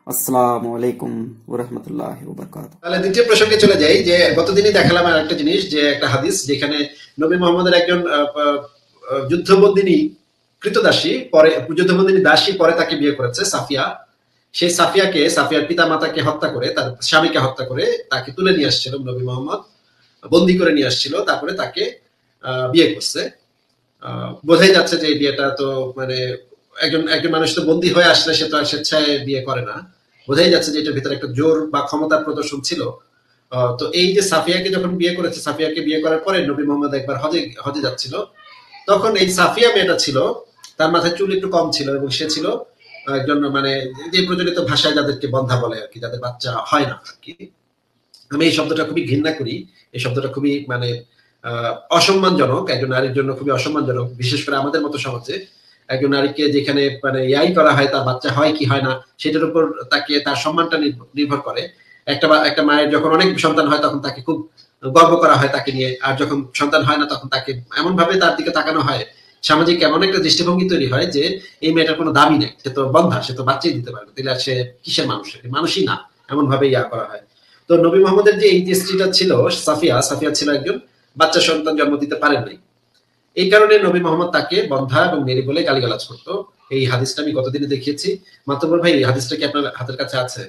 আসসালামু আলাইকুম ওয়া রাহমাতুল্লাহি ওয়া বারাকাতুহু। তাহলে দ্বিতীয় প্রসঙ্গে চলে যাই যে গতদিনই দেখালাম আর একটা জিনিস যে একটা হাদিস যেখানে নবী মোহাম্মদের একজন যুদ্ধবন্দিনী কৃতদাসী পরে যুদ্ধবন্দিনী দাসী পরে তাকে বিয়ে করেছে সাফিয়া। সেই সাফিয়ার পিতা মাতাকে হত্যা করে তার স্বামীকে হত্যা করে তাকে তুলে নিয়ে আসছিল নবী মোহাম্মদ, বন্দি করে নিয়ে আসছিল, তারপরে তাকে বিয়ে করছে। বোঝাই যাচ্ছে যে এই বিয়েটা তো মানে একজন একজন মানুষ তো বন্দী হয়ে আসলে সে তো আর স্বেচ্ছায় বিয়ে করে না। বোঝাই যাচ্ছে যে এটার ভিতরে একটা জোর বা ক্ষমতার প্রদর্শন ছিল। তো এই যে সাফিয়াকে যখন বিয়ে করেছে, সাফিয়াকে বিয়ে করার পরে নবী মোহাম্মদ একবার হজে হজে যাচ্ছিল, তখন এই সাফিয়া মেয়েটা ছিল, তার মাথায় চুল একটু কম ছিল এবং সে ছিল একজন মানে যে প্রচলিত ভাষায় যাদেরকে বন্ধা বলে আর কি, যাদের বাচ্চা হয় না আর কি। আমি এই শব্দটা খুবই ঘৃণা করি। এই শব্দটা খুবই মানে অসম্মানজনক, একজন নারীর জন্য খুবই অসম্মানজনক, বিশেষ করে আমাদের মতো সমাজে একজন নারীকে যেখানে মানে ইয়াই করা হয়, তার বাচ্চা হয় কি হয় না সেটার উপর তাকে তার সম্মানটা নির্ভর করে। একটা মায়ের যখন অনেক সন্তান হয় তখন তাকে খুব গর্ব করা হয় তাকে নিয়ে, আর যখন সন্তান হয় না তখন তাকে এমন ভাবে তার দিকে তাকানো হয়, সামাজিক এমন একটা দৃষ্টিভঙ্গি তৈরি হয় যে এই মেয়েটার কোনো দাবি নেই, সে তো বন্ধা, সে তো বাচ্চাই দিতে পারবে, তাহলে সে কিসের মানুষ, মানুষই না, এমন ভাবে ইয়া করা হয়। তো নবী মোহাম্মদের যে এই যে স্ত্রীটা ছিল সাফিয়া ছিল একজন বাচ্চা সন্তান জন্ম দিতে পারেন নাই। এই কারণে নবী মোহাম্মদ তাকে বন্ধা এবং মেরি বলে গালিগালাজ করতো। এই হাদিসটা আমি গতদিনে দেখিয়েছি। মাতবর ভাই, এই হাদিসটা কি আপনার হাতের কাছে আছে?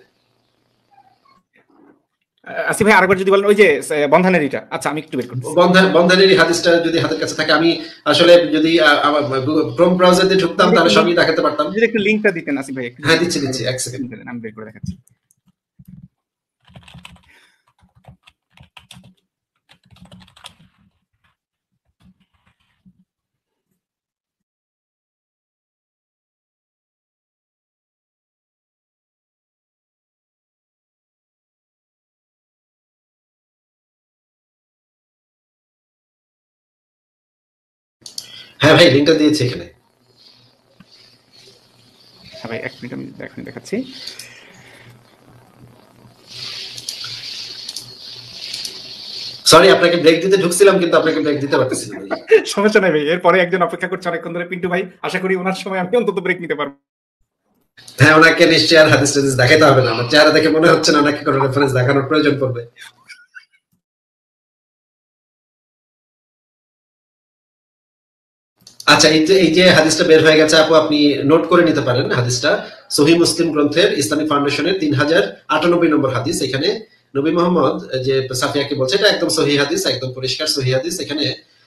আসিফ ভাই আরেকবার যদি বলেন, ওই যে বন্ধনের এটা। আচ্ছা, আমি একটু বের করতেছি। বন্ধনের হাদিসটা যদি হাতের কাছে থাকে, আমি আসলে যদি আমার ক্রোম ব্রাউজার দিয়ে ঢুকতাম তাহলে সবই দেখাতে পারতাম। যদি একটু লিংকটা দিতেন আসিফ ভাই। হ্যাঁ, দিচ্ছি এক সেকেন্ড। আমি বের করে দেখাচ্ছি। হ্যাঁ ভাই, লিংকটা দিয়েছি এখানে। হ্যাঁ ভাই, এক মিনিট, আমি দেখাচ্ছি। সরি, আপনাকে ব্রেক দিতে ঢুকছিলাম কিন্তু আপনাকে ব্রেক দিতে পারতেছি না। সমস্যা নাই ভাই, এরপরে একজন অপেক্ষা করছে অনেকক্ষণ ধরে, পিন্টু ভাই। আশা করি ওনার সময় আমি অন্তত ব্রেক নিতে পারবো। হ্যাঁ, ওনাকে নিশ্চয়ই আর হাদিস টাদিস দেখাতে হবে না। আমার চেহারা দেখে মনে হচ্ছে না ওনাকে কোনো রেফারেন্স দেখানোর প্রয়োজন পড়বে। আচ্ছা, এই যে হাদিসটা বের হয়ে গেছে আপু, আপনি নোট করে নিতে পারেন। হাদিসটা সহিহ মুসলিম গ্রন্থের ইসলামিক ফাউন্ডেশনের 3098 নম্বর হাদিস। এখানে নবী মোহাম্মদ যে সাফিয়াকে বলছে, এটা একদম সহিহ হাদিস, একদম পরিষ্কার সহিহ হাদিস। এখানে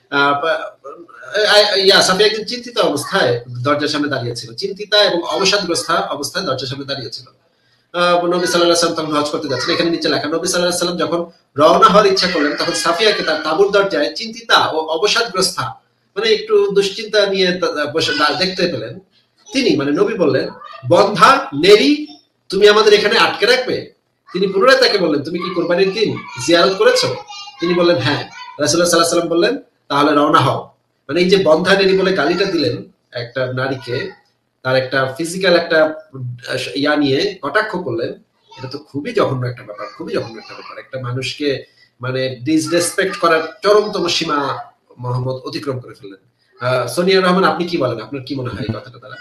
সাফিয়া একদম চিন্তিত অবস্থায় দরজার সামনে দাঁড়িয়েছিল, চিন্তিতা এবং অবসাদগ্রস্ত অবস্থায় দরজার সামনে দাঁড়িয়েছিল। নবী সাল্লাল্লাহু আলাইহি ওয়াসাল্লাম তখন হজ করতে যাচ্ছেন। এখানে নিচে লেখা, নবী সাল্লাল্লাহু আলাইহি ওয়াসাল্লাম যখন রওনা হওয়ার ইচ্ছা করলেন তখন সাফিয়াকে তার তাঁবুর দরজায় চিন্তিতা ও অবসাদগ্রস্ত, মানে একটু দুশ্চিন্তা নিয়ে বসে দেখতে পেলেন। তিনি মানে নবী বললেন, বন্ধা নেরি, তুমি আমাদের এখানে আটকে রাখবে? তিনি পুনরায় তাকে বললেন, তুমি কি কোরবানির দিন জিয়ারত করেছো? তিনি বললেন হ্যাঁ। রাসূলুল্লাহ সাল্লাল্লাহু আলাইহি ওয়াসাল্লাম বললেন, তাহলে রওনা হও। মানে এই যে বন্ধা নেরি বলে গালিটা দিলেন একটা নারীকে, তার একটা ফিজিক্যাল একটা ইয়া নিয়ে কটাক্ষ করলেন, এটা তো খুবই জঘন্য একটা ব্যাপার, খুবই জঘন্য একটা ব্যাপার। একটা মানুষকে মানে ডিসরেসপেক্ট করার চরমতম সীমা মোহাম্মদ অতিক্রম করে ফেললেন। সোনিয়া রহমান, আপনি কি বলেন? আপনার কি মনে হয় এই কথাটা দ্বারা?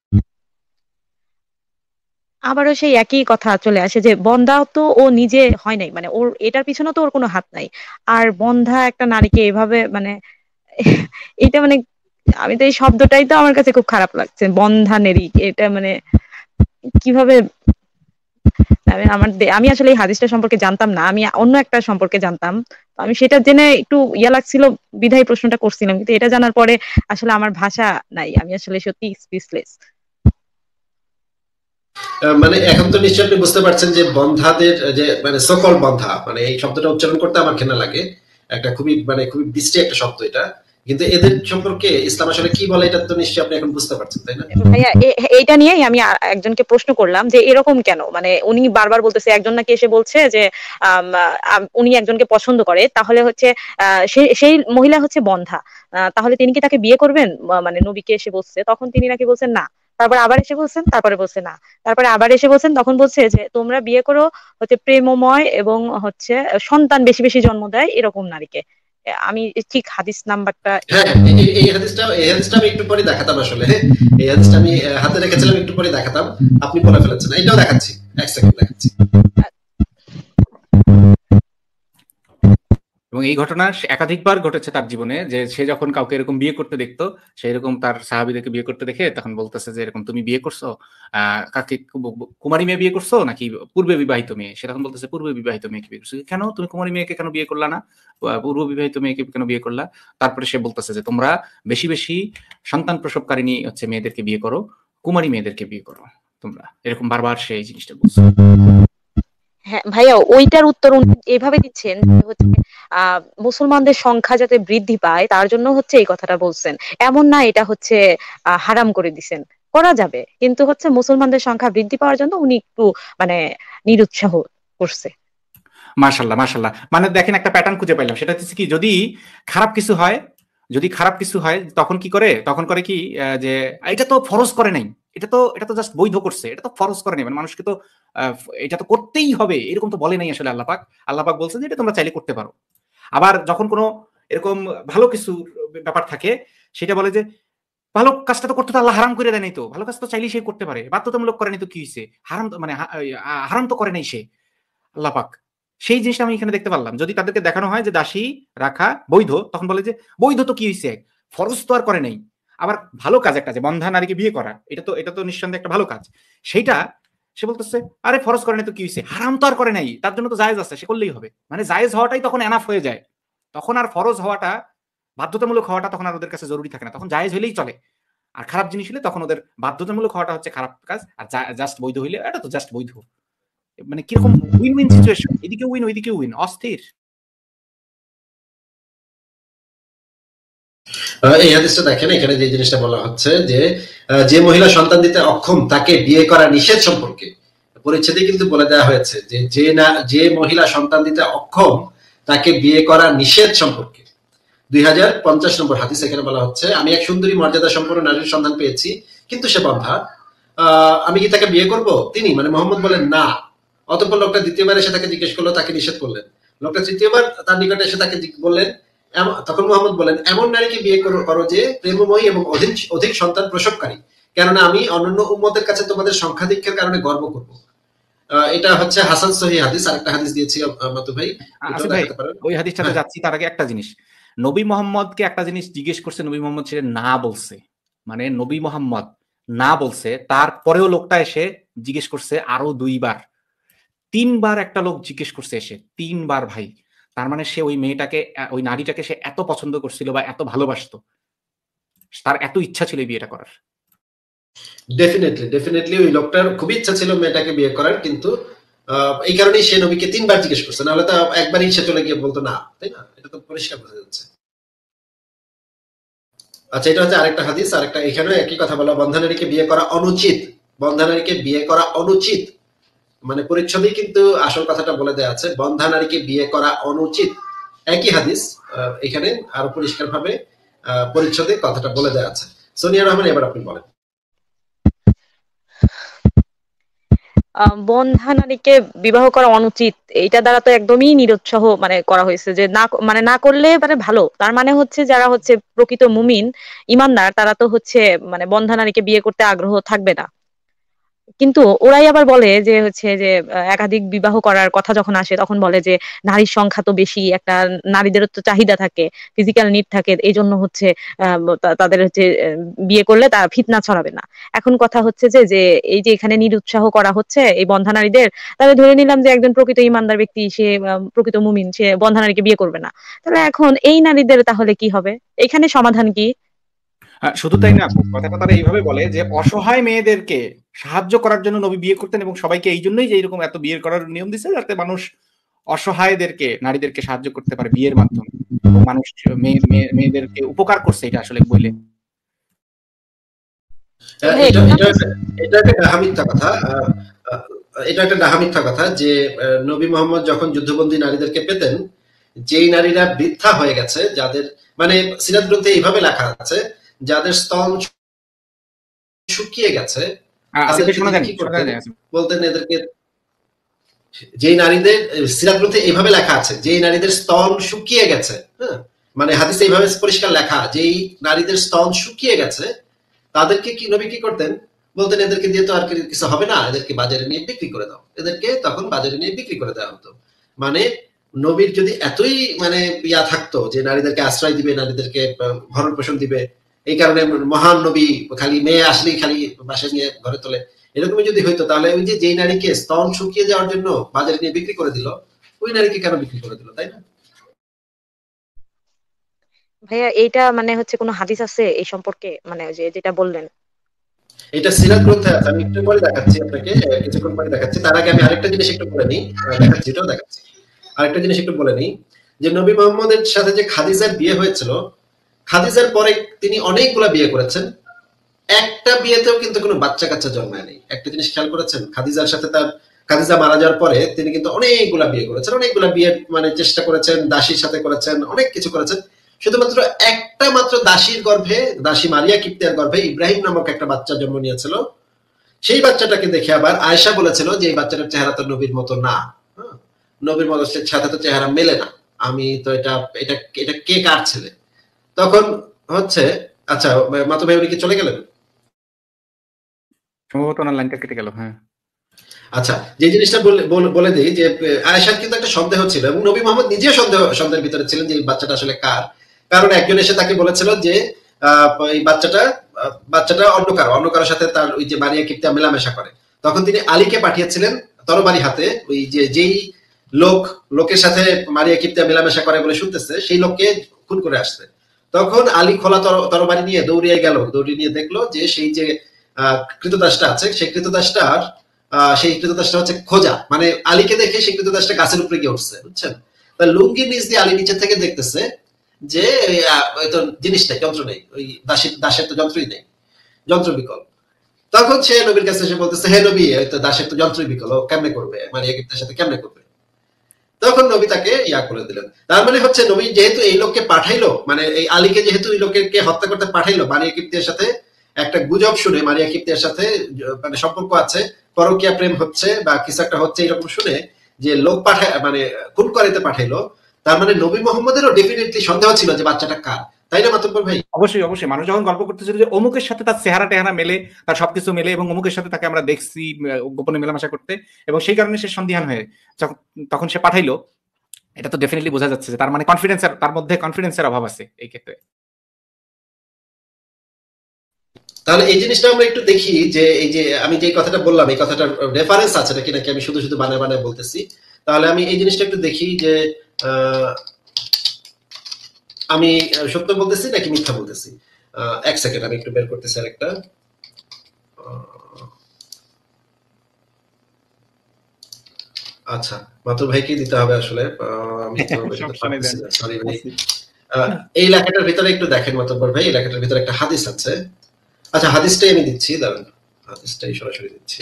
আবারও সেই একই কথা চলে আসে যে বন্ধা তো ও নিজে হয় নাই, মানে ওর এটার পিছনে তো ওর কোনো হাত নাই। আর বন্ধা একটা নারীকে এভাবে মানে এটা মানে আমি তো এই শব্দটাই তো আমার কাছে খুব খারাপ লাগছে, বন্ধা নেরি। এটা মানে কিভাবে আমি আসলে এই হাদিসটা সম্পর্কে জানতাম না, আমি অন্য একটা সম্পর্কে জানতাম। তো আমি সেটা জেনে একটু ইয়া লাগছিল, বিধায় প্রশ্নটা করছিলাম, কিন্তু এটা জানার পরে আসলে আমার ভাষা নাই, আমি আসলে সত্যি স্পিচলেস। মানে এখন তো নিশ্চয়ই আপনি বুঝতে পারছেন যে বন্ধাদের যে মানে সকল বন্ধা, মানে এই শব্দটা উচ্চারণ করতে আমার ঘেন্না লাগে। একটা খুবই মানে খুবই বিশ্রী একটা শব্দ এটা, কিন্তু এদের সম্পর্কে ইসলাম আসলে কি বলে এটা তো নিশ্চয়ই আপনি এখন বুঝতে পারছেন, তাই না? ভাইয়া এইটা নিয়েই আমি একজনকে প্রশ্ন করলাম যে এরকম কেন, মানে উনি বারবার বলতেছে, একজন নাকি এসে বলছে যে উনি একজনকে পছন্দ করে, তাহলে হচ্ছে সেই মহিলা হচ্ছে বন্ধা, তাহলে তিনি কি তাকে বিয়ে করবেন? মানে নবীকে এসে বলছে, তখন তিনি নাকি বলছেন না। তারপর আবার এসে বলছেন, তারপরে বলছে না। তারপরে আবার এসে বলছেন, তখন বলছে যে তোমরা বিয়ে করো হচ্ছে প্রেমময় এবং হচ্ছে সন্তান বেশি বেশি জন্ম দেয় এরকম নারীকে। আমি ঠিক হাদিস নাম্বারটা হ্যাঁ, এই হাদিসটা আমি একটু পরে দেখাতাম। আসলে এই হাদিসটা আমি হাতে রেখেছিলাম, একটু পরে দেখাতাম, আপনি বলে ফেলেছেন। এটাও দেখাচ্ছি। এক সেকেন্ড দেখাচ্ছি। এবং এই ঘটনা একাধিকবার ঘটেছে তার জীবনে, যে সে যখন কাউকে এরকম বিয়ে করতে দেখতো, সেই রকম তার সাহাবীদেরকে বিয়ে করতে দেখে তখন বলতেছে যে এরকম তুমি বিয়ে করছো, কাকে, কুমারী মেয়ে বিয়ে করছো নাকি পূর্বে বিবাহিত মেয়ে? সে তখন বলতেছে পূর্বে বিবাহিত মেয়েকে বিয়ে করছো। কেন তুমি কুমারী মেয়েকে কেন বিয়ে করলা না, পূর্ব বিবাহিত মেয়েকে কেন বিয়ে করলা? তারপরে সে বলতেছে যে তোমরা বেশি বেশি সন্তান প্রসবকারিণী হচ্ছে মেয়েদেরকে বিয়ে করো, কুমারী মেয়েদেরকে বিয়ে করো তোমরা, এরকম বারবার সে এই জিনিসটা বলছে। হ্যাঁ ভাইয়া, ওইটার উত্তর উনি এভাবে দিচ্ছেন যে হচ্ছে মুসলমানদের সংখ্যা যাতে বৃদ্ধি পায় তার জন্য হচ্ছে এই কথাটা বলছেন। এমন না এটা হচ্ছে হারাম করে দিছেন, করা যাবে, কিন্তু হচ্ছে মুসলমানদের সংখ্যা বৃদ্ধি পাওয়ার জন্য উনি একটু মানে নিরুৎসাহ করছে। মাশাল্লাহ মাশাল্লাহ, মানে দেখেন একটা প্যাটার্ন খুঁজে পাইলাম, সেটা হচ্ছে কি, যদি খারাপ কিছু হয়, যদি খারাপ কিছু হয় তখন কি করে, তখন করে কি যে এটা তো ফরজ করে নাই, এটা তো জাস্ট বৈধ করছে, এটা তো ফরজ করে নাই, মানে মানুষকে তো এটা তো করতেই হবে এরকম তো বলে নাই আসলে আল্লাহ পাক বলছেন যে এটা তোমরা চাইলে করতে পারো। আবার যখন কোনো এরকম ভালো কিছু ব্যাপার থাকে, সেটা বলে যে ভালো কাজটা তো করতে তো আল্লাহ হারাম করে দেয় নাই, তো ভালো কাজ তো চাইলেই সে করতে পারে, বাধ্যতামূলক করে নাই তো কি হয়েছে, হারাম মানে হারাম তো করে নাই সে আল্লাহ পাক। সেই জিনিসটা আমি এখানে দেখতে পারলাম, যদি তাদেরকে দেখানো হয় যে দাসী রাখা বৈধ, তখন বলে যে বৈধ তো কি হয়েছে, ফরজ তো আর করে নাই। আবার ভালো কাজ একটা, যে বন্ধা নারীকে বিয়ে করা, এটা তো নিঃসন্দেহে একটা ভালো কাজ, সেইটা সে বলতেছে আরে ফরজ করে নাই তো কি হয়েছে, হারাম তো আর করে নাই, তার জন্য তো জায়েজ আছে, সে করলেই হবে, মানে জায়েজ হওয়াটাই তখন এনাফ হয়ে যায়, তখন আর ফরজ হওয়াটা, বাধ্যতামূলক হওয়াটা তখন আর ওদের কাছে জরুরি থাকে না, তখন জায়েজ হইলেই চলে। আর খারাপ জিনিস হলে তখন ওদের বাধ্যতামূলক হওয়াটা হচ্ছে খারাপ কাজ, আর জাস্ট বৈধ হইলে এটা তো জাস্ট বৈধ, মানে কিরকম উইন উইন সিচুয়েশন, এদিকে উইন ওইদিকে উইন, অস্থির। এই হাদিসটা দেখেন, এখানে যে জিনিসটা বলা হচ্ছে যে মহিলা সন্তান দিতে অক্ষম তাকে বিয়ে করা নিষেধ সম্পর্কে পরিচ্ছেদে কিন্তু বলে দেওয়া হয়েছে যে মহিলা সন্তান দিতে অক্ষম তাকে বিয়ে করা নিষেধ সম্পর্কে 2050 নম্বর হাদিস। এখানে বলা হচ্ছে, আমি এক সুন্দরী মর্যাদা সম্পন্ন নারীর সন্ধান পেয়েছি, কিন্তু সে বন্ধা, আমি কি তাকে বিয়ে করব? তিনি মানে মোহাম্মদ বলেন না। অতঃপর লোকটা দ্বিতীয়বার এসে তাকে জিজ্ঞেস করলো, তাকে নিষেধ করলেন। লোকটা তৃতীয়বার তার নিকটে এসে তাকে বললেন, তখন মোহাম্মদ বলেন, এমন নারীকে বিয়ে করো যে প্রেমময়ী এবং অধিক সন্তান প্রসবকারী, কেননা আমি অন্যান্য উম্মতের কাছে তোমাদের সংখ্যাধিক্যের কারণে গর্ব করব। এটা হচ্ছে হাসান সহিহ হাদিস। আরেকটা হাদিস দিয়েছি মাতু ভাই, ওই হাদিসটাতে যাচ্ছি, তার আগে একটা জিনিস, নবী মোহাম্মদকে একটা জিনিস জিজ্ঞেস করছে, নবী মোহাম্মদ ছিলেন না বলছে, মানে নবী মোহাম্মদ না বলছে, তারপরেও লোকটা এসে জিজ্ঞেস করছে আরো 2 বার, 3 বার একটা লোক জিজ্ঞেস করছে এসে, 3 বার ভাই, তার মানে সে ওই মেয়েটাকে, ওই নারীটাকে সে এত পছন্দ করছিল বা এত ভালোবাসতো, তার এত ইচ্ছা ছিল বিয়েটা করার। ডেফিনেটলি ওই লোকটার খুব ইচ্ছা ছিল মেয়েটাকে বিয়ে করার, কিন্তু এই কারণেই সে নবীকে 3 বার জিজ্ঞেস করছে, নাহলে তো একবারই সে চলে গিয়ে বলতো না, তাই না? এটা তো পরিষ্কার বোঝা যাচ্ছে। আচ্ছা, এটা হচ্ছে আরেকটা হাদিস। আরেকটা, এখানে একই কথা বলা, বন্ধা নারীকে বিয়ে করা অনুচিত, বন্ধা নারীকে বিয়ে করা অনুচিত, মানে পরিচ্ছদেই কিন্তু আসল কথাটা বলে দেওয়া আছে, বন্ধা নারীকে বিয়ে করা অনুচিত। একই হাদিস, এখানে আরো পরিষ্কার ভাবে পরিচ্ছদে কথাটা বলে দেওয়া আছে। সোনিয়া রহমান, এবার আপনি বলেন। বন্ধা নারীকে বিবাহ করা অনুচিত, এইটা দ্বারা তো একদমই নিরুৎসাহ মানে করা হয়েছে, যে না করলে মানে ভালো, তার মানে হচ্ছে যারা হচ্ছে প্রকৃত মুমিন ইমানদার তারা তো হচ্ছে মানে বন্ধা নারীকে বিয়ে করতে আগ্রহ থাকবে না। কিন্তু ওরাই আবার বলে যে হচ্ছে যে একাধিক বিবাহ করার কথা যখন আসে তখন বলে যে নারীর সংখ্যা তো বেশি, একটা নারীদেরও তো চাহিদা থাকে, ফিজিক্যাল নিড থাকে, এই জন্য হচ্ছে তাদের হচ্ছে বিয়ে করলে তারা ফিতনা ছড়াবে না। এখন কথা হচ্ছে যে এই যে এখানে নিরুৎসাহ করা হচ্ছে এই বন্ধা নারীদের, তাহলে ধরে নিলাম যে একজন প্রকৃত ইমানদার ব্যক্তি, সে প্রকৃত মুমিন, সে বন্ধা নারীকে বিয়ে করবে না, তাহলে এখন এই নারীদের তাহলে কি হবে? এখানে সমাধান কি? শুধু তাই না, কথাটা তারা এইভাবে বলে যে অসহায় মেয়েদেরকে সাহায্য করার জন্য নবী বিয়ে করতেন, এবং সবাইকে এই জন্যই যে এরকম এত বিয়ের করার নিয়ম দিচ্ছে, যাতে মানুষ অসহায়দেরকে, নারীদেরকে সাহায্য করতে পারে বিয়ের মাধ্যমে, এবং মানুষ মেয়েদেরকে উপকার করছে, এটা আসলে বললে এটা একটা ডাহা মিথ্যা কথা। এটা একটা ডাহা মিথ্যা কথা যে নবী মোহাম্মদ যখন যুদ্ধবন্দী নারীদেরকে পেতেন, যেই নারীরা বৃদ্ধা হয়ে গেছে, যাদের মানে সিরাত গ্রন্থে এইভাবে লেখা আছে, যাদের স্তন শুকিয়ে গেছে, বলতেন এদেরকে, যেই নারীদের, সিরাত গ্রন্থে এইভাবে লেখা আছে, যেই নারীদের স্তন শুকিয়ে গেছে, হ্যাঁ, মানে হাদিসে এইভাবে পরিষ্কার লেখা, যেই নারীদের স্তন শুকিয়ে গেছে তাদেরকে কি নবী কি করতেন, বলতেন এদেরকে দিয়ে তো আর কিছু হবে না, এদেরকে বাজারে নিয়ে বিক্রি করে দাও। এদেরকে তখন বাজারে নিয়ে বিক্রি করে দেওয়া হতো। মানে নবীর যদি এতই মানে ইয়া থাকতো যে নারীদেরকে আশ্রয় দিবে, নারীদেরকে ভরণ পোষণ দিবে, এই কারণে মহান নবী খালি মেয়ে আসলেই খালি বাসায় নিয়ে ঘরে তোলে, এরকমই যদি হইতো তাহলে ওই যে যেই নারীকে স্তন শুকিয়ে যাওয়ার জন্য বাজারে নিয়ে বিক্রি করে দিল, ওই নারীকে কেন বিক্রি করে দিল, তাই না? ভাইয়া এইটা মানে হচ্ছে কোনো হাদিস আছে এই সম্পর্কে, মানে ওই যে যেটা বললেন? এটা সিরাত গ্রন্থে আছে, আমি একটু পরে দেখাচ্ছি আপনাকে, কিছুক্ষণ পরে দেখাচ্ছি। তার আগে আমি আরেকটা জিনিস একটু বলে নিই, দেখাচ্ছি, এটাও দেখাচ্ছি। আরেকটা জিনিস একটু বলে নিই যে নবী মুহাম্মদের সাথে যে খাদিজার বিয়ে হয়েছিল, খাদিজার পরে তিনি অনেকগুলা বিয়ে করেছেন, একটা বিয়েতেও কিন্তু কোনো বাচ্চা কাচ্চা জন্মায় নেই। একটা জিনিস খেয়াল করেছেন, খাদিজার সাথে খাদিজা মারা যাওয়ার পরে তিনি কিন্তু অনেকগুলা বিয়ে করেছেন, অনেকগুলা বিয়ে মানে চেষ্টা করেছেন, দাসীর সাথে করেছেন, অনেক কিছু করেছেন। শুধুমাত্র একটা মাত্র দাসীর গর্ভে, দাসী মারিয়া কিপ্তিয়ার গর্ভে ইব্রাহিম নামক একটা বাচ্চা জন্ম নিয়েছিল। সেই বাচ্চাটাকে দেখে আবার আয়েশা বলেছিল যে এই বাচ্চাটার চেহারা তো নবীর মতো না, নবীর মতো সাথে তো চেহারা মেলে না, আমি তো এটা এটা এটা কে কার ছেলে? তখন হচ্ছে আচ্ছা মাতু ভাই উনি কি চলে গেলেন? সম্ভবত ওনার লাইনটা কেটে গেল। হ্যাঁ, আচ্ছা, যে জিনিসটা বলে দিই যে আয়েশার কিন্তু একটা সন্দেহ ছিল, এবং নবী মোহাম্মদ নিজেও সন্দেহের ভিতরে ছিলেন যে এই বাচ্চাটা আসলে কার। কারণ একজন এসে তাকে বলেছিল যে এই বাচ্চাটা অন্য কারোর সাথে তার ওই যে মারিয়া কিপ্তিয়া মেলামেশা করে। তখন তিনি আলীকে পাঠিয়েছিলেন তরবারি হাতে, ওই যে যেই লোকের সাথে মারিয়া কিপ্তিয়া মেলামেশা করে বলে শুনতেছে সেই লোককে খুন করে আসছে। তখন আলী খোলা তরবারি নিয়ে দৌড়িয়ে গেল, দৌড়িয়ে নিয়ে দেখলো যে সেই যে কৃতদাসটা আছে, সেই কৃতদাসটা হচ্ছে খোঁজা, মানে আলীকে দেখে সেই কৃতদাসটা গাছের উপরে গিয়ে উঠছে, বুঝছেন? তা লুঙ্গির নিচ দিয়ে আলী নিচে থেকে দেখতেছে যে জিনিসটা যন্ত্র নেই, ওই দাসের তো যন্ত্রই নেই, যন্ত্র বিকল। তখন সে নবীর কাছে এসে বলতেছে, হে নবী, দাসের তো যন্ত্রই বিকল, ও কেমনে করবে, মারিয়া কিপ্তিয়ার সাথে কেমনে করবে? তখন নবী তাকে ইয়া করে দিলেন। তার মানে হচ্ছে নবী যেহেতু এই লোককে পাঠাইলো, মানে এই আলীকে যেহেতু এই লোককে হত্যা করতে পাঠাইলো, মারিয়া কিপ্তিয়ার সাথে একটা গুজব শুনে, মারিয়া কিপ্তিয়ার সাথে মানে সম্পর্ক আছে, পরকীয়া প্রেম হচ্ছে বা কিছু একটা হচ্ছে, এরকম শুনে যে লোক পাঠায় মানে খুন করাইতে পাঠাইলো, তার মানে নবী মোহাম্মদেরও ডেফিনেটলি সন্দেহ ছিল যে বাচ্চাটা কার, তাই না মাতব্বর ভাই? অবশ্যই অবশ্যই। মানুষ যখন গল্প করতেছিল যে অমুকের সাথে তার চেহারা টেহারা মেলে, তার সবকিছু মেলে, এবং অমুকের সাথে তাকে আমরা দেখছি গোপনে মেলামেশা করতে, এবং সেই কারণে সে সন্দিহান হয়ে তখন সে পাঠাইলো, এটা তো ডেফিনেটলি বোঝা যাচ্ছে যে তার মানে তার মধ্যে কনফিডেন্সের অভাব আছে এই ক্ষেত্রে। তাহলে এই জিনিসটা আমরা একটু দেখি যে এই যে আমি যে কথাটা বললাম, এই কথাটার রেফারেন্স আছে নাকি আমি শুধু শুধু বানায় বানায় বলতেছি। তাহলে আমি এই জিনিসটা একটু দেখি যে আমি সত্য বলতেছি নাকি মিথ্যা বলতেছি। এক সেকেন্ড, আমি একটু বের করতেছি আরেকটা। আচ্ছা, মাতুর ভাইকে দিতে হবে আসলে, সরি ভাই। এই লেখাটার ভিতরে একটু দেখেন মাতুব্বর ভাই, এই লেখাটার ভিতরে একটা হাদিস আছে। আচ্ছা, হাদিসটাই আমি দিচ্ছি, দাঁড়ান, হাদিসটাই সরাসরি দিচ্ছি।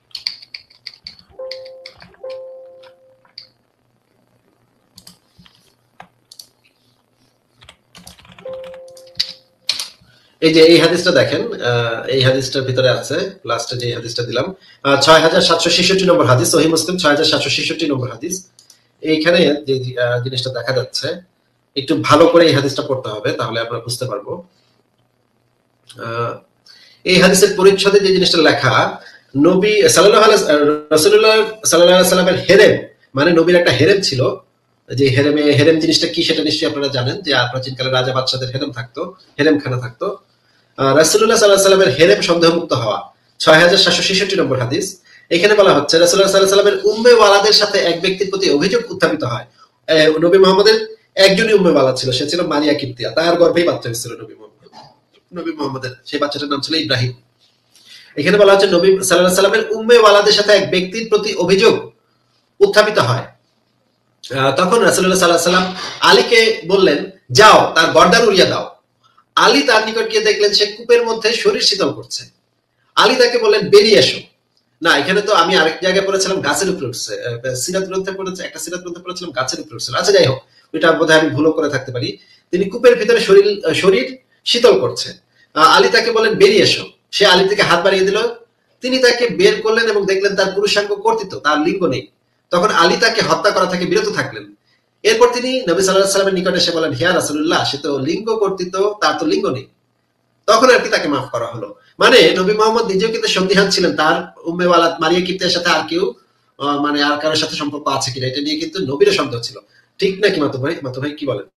এই যে এই হাদিসটা দেখেন, এই হাদিসটার ভিতরে আছে, লাস্টে যে হাদিসটা দিলাম 6766 নম্বর হাদিস, সহিহ মুসলিম 6766 নম্বর হাদিস। এইখানে যে জিনিসটা দেখা যাচ্ছে, একটু ভালো করে এই হাদিসটা পড়তে হবে, তাহলে আমরা বুঝতে পারবো। এই হাদিসের পরিচ্ছদে যে জিনিসটা লেখা, নবী রাসূলুল্লাহ সাল্লাল্লাহু আলাইহি সাল্লামের হেরেম, মানে নবীর একটা হেরেম ছিল। যে হেরেম জিনিসটা কি সেটা নিশ্চয়ই আপনারা জানেন, যে প্রাচীনকালে রাজা বাদশাদের হেরেম থাকতো, হেরেমখানা থাকতো। রাসূলুল্লাহ সাল্লাল্লাহু আলাইহি সাল্লামের হেরেম সন্দেহমুক্ত হওয়া 6766 নম্বর হাদিস। এখানে বলা হচ্ছে রাসূলুল্লাহ সাল্লাল্লাহু আলাইহি সাল্লামের উম্মে ওয়ালাদের সাথে এক ব্যক্তির প্রতি অভিযোগ উত্থাপিত হয়। নবী মুহাম্মদের একজনই উম্মে ওয়ালাদ ছিল, সে ছিল মারিয়া কিপ্তিয়া, তার গর্ভেই বাচ্চা হয়েছিল নবী মুহাম্মদের, সেই বাচ্চাটার নাম ছিল ইব্রাহিম। এখানে বলা হচ্ছে নবী সাল্লাল্লাহু আলাইহি সাল্লামের উম্মে ওয়ালাদের সাথে এক ব্যক্তির প্রতি অভিযোগ উত্থাপিত হয়। তখন রাসূলুল্লাহ সাল্লাল্লাহু আলাইহি সাল্লাম আলীকে বললেন, যাও তার গর্দান উড়িয়ে দাও। আলী তার নিকট গিয়ে দেখলেন সে কূপের মধ্যে শরীর শীতল করছে। আলী তাকে বললেন, বেরিয়ে এসো। না, এখানে তো আমি আরেক জায়গায় পড়েছিলাম গাছের উপরে উঠছে, সিরাত গ্রন্থে পড়েছিলাম গাছের উপরে উঠছিল। আচ্ছা, যাই হোক, ওইটা বোধহয় আমি ভুলও করে থাকতে পারি। তিনি কূপের ভিতরে শরীর শীতল করছে। আলী তাকে বললেন, বেরিয়ে এসো। সে আলী থেকে হাত বাড়িয়ে দিল। তিনি তাকে বের করলেন এবং দেখলেন তার পুরুষাঙ্গ কর্তৃত, তার লিঙ্গ নেই। তখন আলী তাকে হত্যা করা থেকে বিরত থাকলেন। এরপর তিনি নবী সাল্লাল্লাহু আলাইহি সাল্লামের নিকটে এসে বলেন, হে রাসূলুল্লাহ, সে তো লিঙ্গ কর্তৃত, তার তো লিঙ্গ নেই। তখন আর কি তাকে মাফ করা হলো। মানে নবী মোহাম্মদ নিজেও কিন্তু সন্দিহান ছিলেন তার উম্মে ওয়ালাদ মারিয়া কিপ্তের সাথে আর কেউ মানে আর কারোর সাথে সম্পর্ক আছে কিনা, এটা নিয়ে কিন্তু নবীরও সন্দেহ ছিল। ঠিক নাকি মাতু ভাই? মাতু ভাই কি বলেন?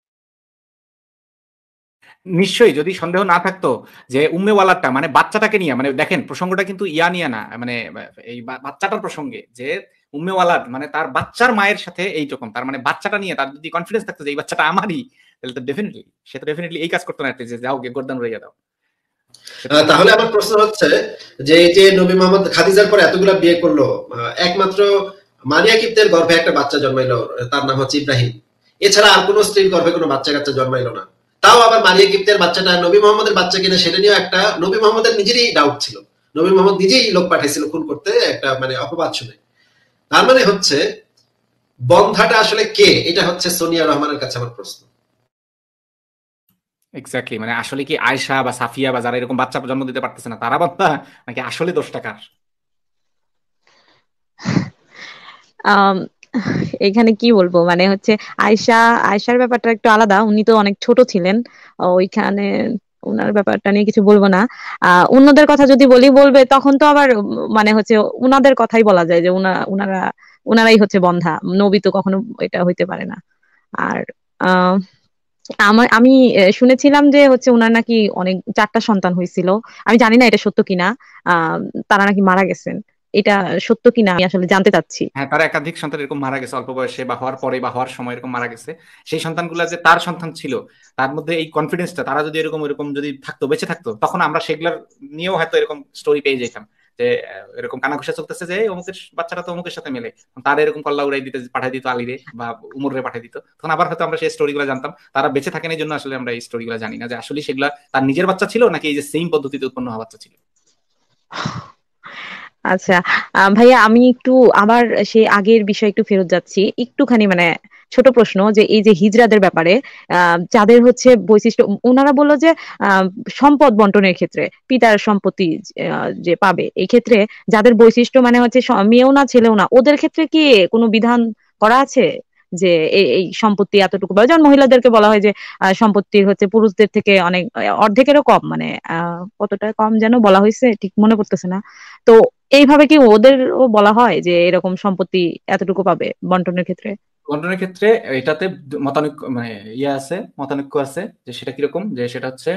নিশ্চয়ই, যদি সন্দেহ না থাকতো যে উম্মে ওয়ালাদটা মানে বাচ্চাটাকে নিয়ে, মানে দেখেন প্রসঙ্গটা কিন্তু ইয়া নিয়ে না, মানে এই বাচ্চাটার প্রসঙ্গে, যে উম্মে ওয়ালাদ মানে তার বাচ্চার মায়ের সাথে এইরকম, তার মানে বাচ্চাটা নিয়ে তার যদি কনফিডেন্স থাকতো যে এই বাচ্চাটা আমারই, তাহলে তো ডেফিনেটলি সে তো ডেফিনেটলি এই কাজ করতো না, যে যাও গে গর্দান উড়াইয়া দাও। তাহলে আমার প্রশ্ন হচ্ছে যে এই যে নবী মোহাম্মদ খাদিজার পর এতগুলা বিয়ে করলো, একমাত্র মারিয়া কিপ্তের গর্ভে একটা বাচ্চা জন্মাইলো, তার নাম হচ্ছে ইব্রাহিম, এছাড়া আর কোনো স্ত্রীর গর্ভে কোনো বাচ্চা কাচ্চা জন্মাইলো না। তাও আবার মারিয়া কিপ্তের বাচ্চাটা নবী মোহাম্মদের বাচ্চা কিনা সেটা নিয়েও একটা নবী মোহাম্মদের নিজেরই ডাউট ছিল। নবী মোহাম্মদ নিজেই লোক পাঠাইছিল খুন করতে, একটা মানে অপবাদ শুনে। তার মানে হচ্ছে বন্ধাটা আসলে কে, এটা হচ্ছে সোনিয়া রহমানের কাছে আমার প্রশ্ন। এক্স্যাক্টলি, মানে আসলে কি আয়েশা বা সাফিয়া বা যারা এরকম বাচ্চা জন্ম দিতে পারতেছে না তারা বান্দা, নাকি আসলে 10 টাকার? আম, এখানে কি বলবো, মানে হচ্ছে আয়শার ব্যাপারটা একটু আলাদা, উনি তো অনেক ছোট ছিলেন ওইখানে, উনার ব্যাপারটা নিয়ে কিছু বলবো না। অন্যদের কথা যদি বলবে তখন তো আবার মানে হচ্ছে উনাদের কথাই বলা যায় যে উনারাই হচ্ছে বন্ধা, নবী তো কখনো এটা হইতে পারে না। আর আহ আমি শুনেছিলাম যে হচ্ছে উনার নাকি অনেক 4টা সন্তান হয়েছিল, আমি জানি না এটা সত্য কিনা। আহ তারা নাকি মারা গেছেন, এটা সত্য কিনা আমি আসলে জানতে চাচ্ছি। হ্যাঁ, তার একাধিক সন্তান এরকম মারা গেছে অল্প বয়সে বা হওয়ার পরে বা হওয়ার সময় এরকম মারা গেছে। সেই সন্তানগুলো যে তার সন্তান ছিল, তার মধ্যে এই কনফিডেন্সটা, তারা যদি এরকম যদি থাকতো, বেঁচে থাকতো, তখন আমরা সেগুলোর নিয়েও হয়তো এরকম স্টোরি পেয়ে যেতাম যে এরকম কানাঘুষা চলতেছে যে অমুকের বাচ্চাটা তো অমুকের সাথে মেলে, তার এরকম কল্লা উড়াই দিতে পাঠিয়ে দিত আলীরে বা উমরে পাঠিয়ে দিত, তখন আবার হয়তো আমরা সেই স্টোরিগুলো জানতাম। তারা বেঁচে থাকেন এই জন্য আসলে আমরা এই স্টোরিগুলো জানি না যে আসলে সেগুলা তার নিজের বাচ্চা ছিল নাকি এই যে সেম পদ্ধতিতে উৎপন্ন হওয়া বাচ্চা ছিল। আচ্ছা, ভাইয়া আমি একটু আবার সেই আগের বিষয় একটু ফেরত যাচ্ছি একটুখানি, মানে ছোট প্রশ্ন, যে এই যে হিজড়াদের ব্যাপারে যাদের হচ্ছে বৈশিষ্ট্য, ওনারা বললো যে আহ, সম্পদ বন্টনের ক্ষেত্রে পিতার সম্পত্তি যে পাবে, এই ক্ষেত্রে যাদের বৈশিষ্ট্য মানে হচ্ছে মেয়েও না ছেলেও না, ওদের ক্ষেত্রে কি কোনো বিধান করা আছে যে এই সম্পত্তি এতটুকু পাবে? যেমন মহিলাদেরকে বলা হয় যে সম্পত্তির হচ্ছে পুরুষদের থেকে অনেক অর্ধেকেরও কম, মানে কতটা কম যেন বলা হয়েছে, ঠিক মনে পড়তেছে না। তো এইভাবে কি ওদেরও বলা হয় যে এরকম সম্পত্তি এতটুকু পাবে বন্টনের ক্ষেত্রে? বন্টনের ক্ষেত্রে এটাতে মতানৈক্য, মানে মতানৈক্য আছে, যে সেটা কিরকম, যে সেটা হচ্ছে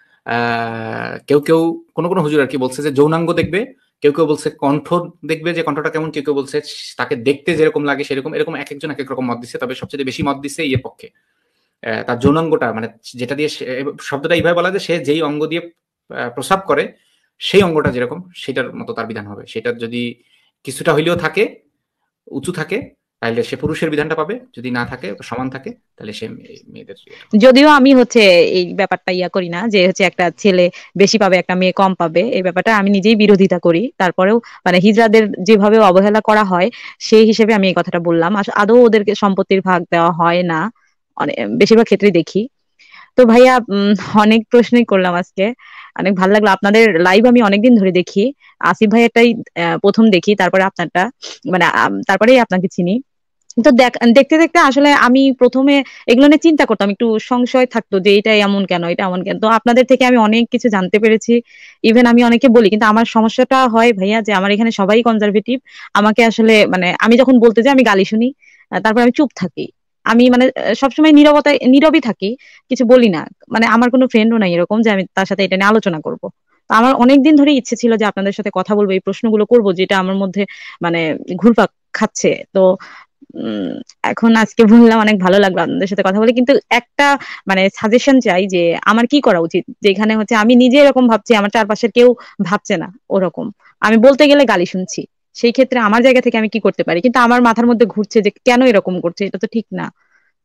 কেউ কেউ কোন কোন হুজুর আর কি বলছে যে যৌনাঙ্গ দেখবে, কেউ কেউ বলছে কণ্ঠ দেখবে, যে কণ্ঠটা কেমন, কেউ কেউ বলছে তাকে দেখতে যেরকম লাগে সেরকম, এরকম এক একজন এক এক রকম মত দিচ্ছে। তবে সবচেয়ে বেশি মত দিচ্ছে ইয়ের পক্ষে, তার যৌনাঙ্গটা, মানে যেটা দিয়ে শব্দটা এইভাবে বলা যায়, সে যেই অঙ্গ দিয়ে প্রস্রাব করে সেই অঙ্গটা যেরকম সেটার মতো তার বিধান হবে। সেটা যদি কিছুটা হইলেও থাকে, উঁচু থাকে, তাহলে সে পুরুষের বিধানটা পাবে, যদি না থাকে সমান থাকে তাহলে সে মেয়েদের ইয়েটা পাবে। যদিও আমি হচ্ছে এই ব্যাপারটা করি না যে হচ্ছে একটা ছেলে বেশি পাবে একটা মেয়ে কম পাবে, এই ব্যাপারটা আমি নিজেই বিরোধিতা করি, তারপরেও মানে হিজড়াদের যেভাবে অবহেলা করা হয় সেই হিসেবে আমি এই কথাটা বললাম। আদৌ ওদেরকে সম্পত্তির ভাগ দেওয়া হয় না, অনেক বেশিরভাগ ক্ষেত্রেই দেখি। তো ভাইয়া অনেক প্রশ্নই করলাম আজকে, অনেক ভালো লাগলো। আপনাদের লাইভ আমি অনেকদিন ধরে দেখি, আসিফ ভাইয়ারটাই প্রথম দেখি, তারপরে আপনারটা, মানে তারপরেই আপনাকে চিনি। তো দেখতে দেখতে আসলে আমি প্রথমে এগুলো নিয়ে চিন্তা করতাম, একটু সংশয় থাকতো যে এটা এমন কেন, এটা এমন কেন। তো আপনাদের থেকে আমি অনেক কিছু জানতে পেরেছি, ইভেন আমি অনেকে বলি, কিন্তু আমার সমস্যাটা হয় ভাইয়া যে আমার এখানে সবাই কনজারভেটিভ। আমাকে আসলে মানে আমি যখন বলতে যাই আমি গালি শুনি, তারপর আমি চুপ থাকি। আমি মানে সবসময় নীরবই থাকি, কিছু বলি না। মানে আমার কোনো ফ্রেন্ডও নাই এরকম যে আমি তার সাথে এটা নিয়ে আলোচনা করব। তো আমার অনেকদিন ধরে ইচ্ছে ছিল যে আপনাদের সাথে কথা বলবো, এই প্রশ্নগুলো করবো যেটা আমার মধ্যে মানে ঘুরপাক খাচ্ছে। তো উম এখন আজকে বললাম, অনেক ভালো লাগলো আপনাদের সাথে কথা বলে। কিন্তু একটা মানে সাজেশন চাই যে আমার কি করা উচিত, যেখানে হচ্ছে আমি নিজে এরকম ভাবছি, আমার চারপাশের কেউ ভাবছে না ওরকম, আমি বলতে গেলে গালি শুনছি। সেই ক্ষেত্রে আমার জায়গা থেকে আমি কি করতে পারি, কিন্তু আমার মাথার মধ্যে ঘুরছে যে কেন এরকম করছে, এটা তো ঠিক না।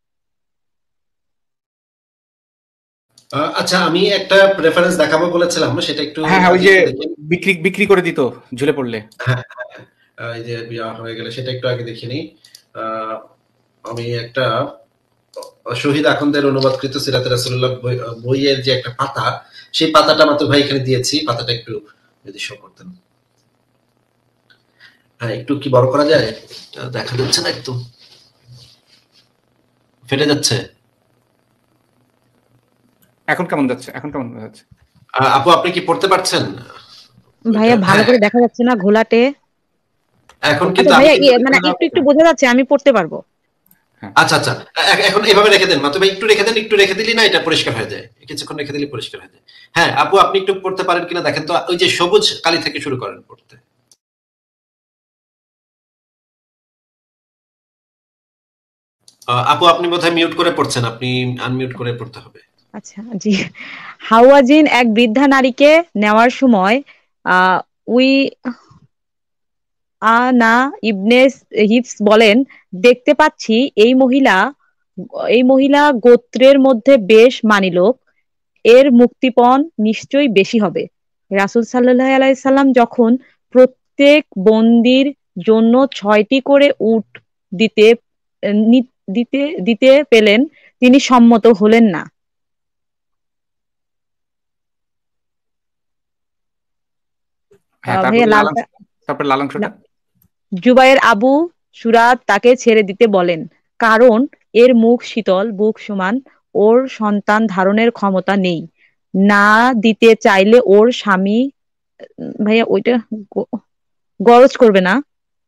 আচ্ছা, আমি একটা রেফারেন্স দেখাবো বলেছিলাম, সেটা একটু হ্যাঁ হ্যাঁ, ওই আগে যে একটু দেখি। বিক্রি বিক্রি করে দিত ঝুলে পড়লে। হ্যাঁ, এই যে বিয়া হয়ে গেলে সেটা একটু আগে দেখিনি। আমি একটা শহীদ আখন্দের অনুবাদকৃত সিরাতে রাসূলুল্লাহ বইয়ের যে একটা পাতা, সেই পাতাটা মাত্র ভাই এখানে দিয়েছি। পাতাটা একটু যদি শো করতেন। হ্যাঁ, একটু কি বড় করা যায়? দেখা যাচ্ছে না, একটু ফেটে যাচ্ছে। এখন কেমন যাচ্ছে? এখন কেমন যাচ্ছে? আপু, আপনি কি পড়তে পারছেন? ভাইয়া ভালো করে দেখা যাচ্ছে না ঘোলাটে। এখন আচ্ছা কিন্তু আমি ভাইয়া কিন্তু মানে একটু একটু বোঝা যাচ্ছে, আমি পড়তে পারবো। আচ্ছা আচ্ছা, এখন এভাবে রেখে দেন মাতু ভাই, একটু রেখে দেন, একটু রেখে দিলি না এটা পরিষ্কার হয়ে যায়, কিছুক্ষণ রেখে দিলে পরিষ্কার হয়ে যায়। হ্যাঁ আপু, আপনি একটু পড়তে পারেন কিনা দেখেন তো, ওই যে সবুজ কালি থেকে শুরু করেন পড়তে। আপু আপনি বোধহয় মিউট করে পড়ছেন, আপনি আনমিউট করে পড়তে হবে। আচ্ছা জি। হাওয়াজিন এক বৃদ্ধা নারীকে নেওয়ার সময় আহ উই আনা ইবনে হিফস বলেন, দেখতে পাচ্ছি এই মহিলা গোত্রের মধ্যে বেশ মানী লোক, এর মুক্তিপণ নিশ্চয়ই বেশি হবে। রাসূল সাল্লাল্লাহু আলাইহি সাল্লাম যখন প্রত্যেক বন্দির জন্য 6টি করে উট দিতে দিতে দিতে পেলেন, তিনি সম্মত হলেন না। হ্যাঁ, ভাইয়া লালটা তারপর লাল অংশটা। জুবায়ের আবু সুরাত তাকে ছেড়ে দিতে বলেন, কারণ এর মুখ শীতল, বুক সমান, ওর সন্তান ধারণের ক্ষমতা নেই। না দিতে চাইলে ওর স্বামী ভাইয়া ওইটা গ- গরজ করবে না,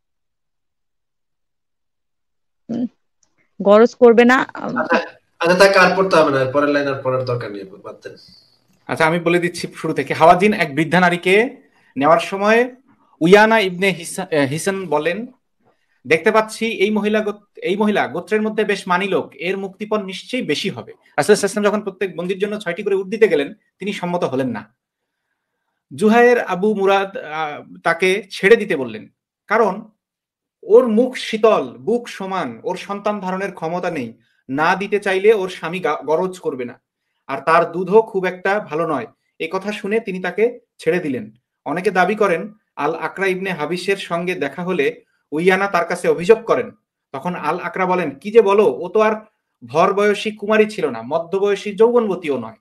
উম, গরজ করবে না। আচ্ছা আচ্ছা, তাকে আর পড়তে হবে না, পরের লাইন আর পড়ার দরকার নেই, বাদ দেন। আচ্ছা আমি বলে দিচ্ছি শুরু থেকে। হাওয়াজিন এক বৃদ্ধা নারীকে নেওয়ার সময় উয়ানা ইবনে হিসান বলেন, দেখতে পাচ্ছি এই মহিলা গোত্রের মধ্যে বেশ মানী লোক, এর মুক্তিপণ নিশ্চয়ই বেশি হবে। রাসূল সাল্লাল্লাহু আলাইহি ওয়াসাল্লাম যখন প্রত্যেক বন্দির জন্য 6টি করে উট দিতে গেলেন, তিনি সম্মত হলেন না। জুহায়ের আবু মুরাদ তাকে ছেড়ে দিতে বললেন, কারণ ওর মুখ শীতল, বুক সমান, ওর সন্তান ধারণের ক্ষমতা নেই। না দিতে চাইলে ওর স্বামী গরজ করবে না, আর তার দুধও খুব একটা ভালো নয়। এ কথা শুনে তিনি তাকে ছেড়ে দিলেন। অনেকে দাবি করেন আল আকরা ইবনে হাবিসের সঙ্গে দেখা হলে উইয়ানা তার কাছে অভিযোগ করেন। তখন আল আকরা বলেন, কি যে বলো, ও তো আর ভর বয়সী কুমারী ছিল না, মধ্যবয়সী যৌবনবতীও নয়।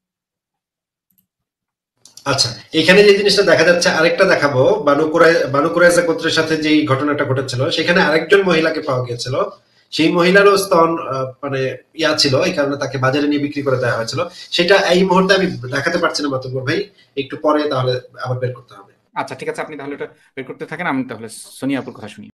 আচ্ছা, এখানে যে জিনিসটা দেখা যাচ্ছে, আরেকটা দেখাবো। বানু কুরাইজা গোত্রের সাথে যে ঘটনাটা ঘটেছিল, সেখানে আরেকজন মহিলাকে পাওয়া গিয়েছিল। সেই মহিলারও স্তন মানে ইয়া ছিল, এই কারণে তাকে বাজারে নিয়ে বিক্রি করে দেওয়া হয়েছিল। সেটা এই মুহূর্তে আমি দেখাতে পারছি না মাতুব্বর ভাই, একটু পরে তাহলে আবার বের করতে হবে। আচ্ছা ঠিক আছে, আপনি তাহলে এটা বের করতে থাকেন, আমি তাহলে সোনিয়া আপুর কথা শুনি।